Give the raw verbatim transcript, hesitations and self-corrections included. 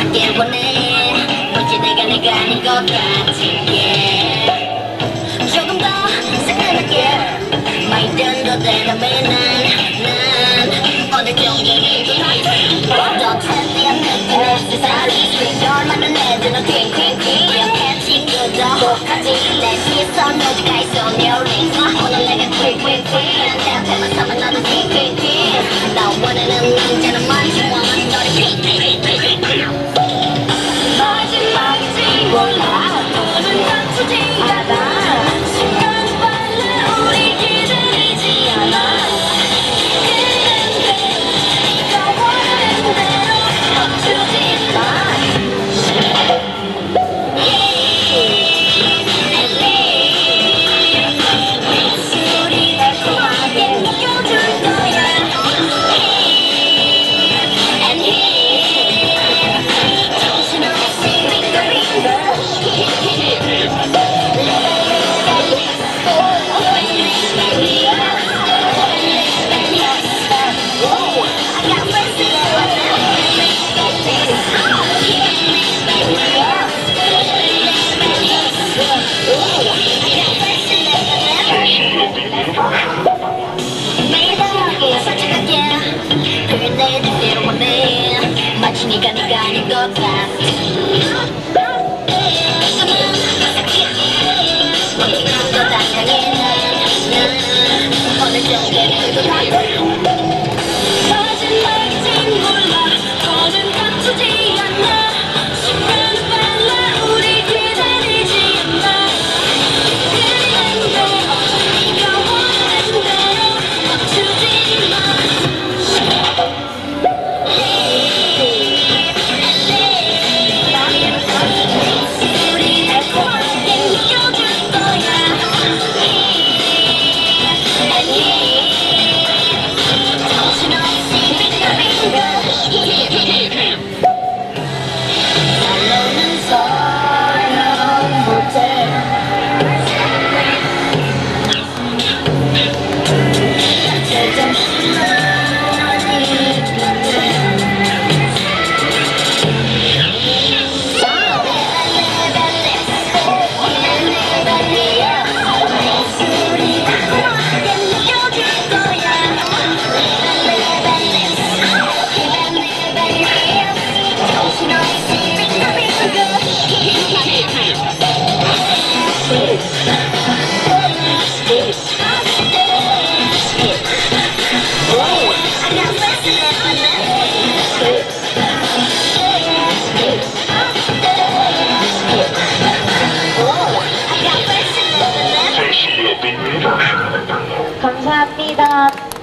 생각해 원해 굳이 내가 내가 아닌 것 같은게 조금 더 생각할게 말든도 대답해 난난 어느 정도이기도 하지 더 trendy한 느낌의 세상이 얼마나 내드는 퀸퀸퀸 이렇게 친구도 혹하지 내 시선 오직 가 있어 내 링크 오늘 내가 퀸퀸퀸 내 앞에만 서면 너는 퀸퀸퀸 나 원하는 남자는 많지 원하는 너를 퀸퀸퀸퀸 마지막인지 몰라 또는 감추지 않아 시간은 빨라 우리 기다리지 않아 그런데 네가 원하는 대로 멈추지 마 입술이 달콤하게 느껴줄 거야 And here 정신없이 빙글빙글 매일 밤하게 솔직하게 그게 내 뜻대로 원해 마치 네가 네가 아닌 것 같아 가끔은 어떻게 것 당장에 난 어느 정도의 그도 하고 마지막인진 몰라 더는 감추지 않아 시간은 빨라 우리 기다리지 않아 그리는데 네가 원하는 대로 멈추지 마 우리 달콤하게 느껴줄 거야 정신없이 빙글빙글 날로는 사랑 못해 감사합니다.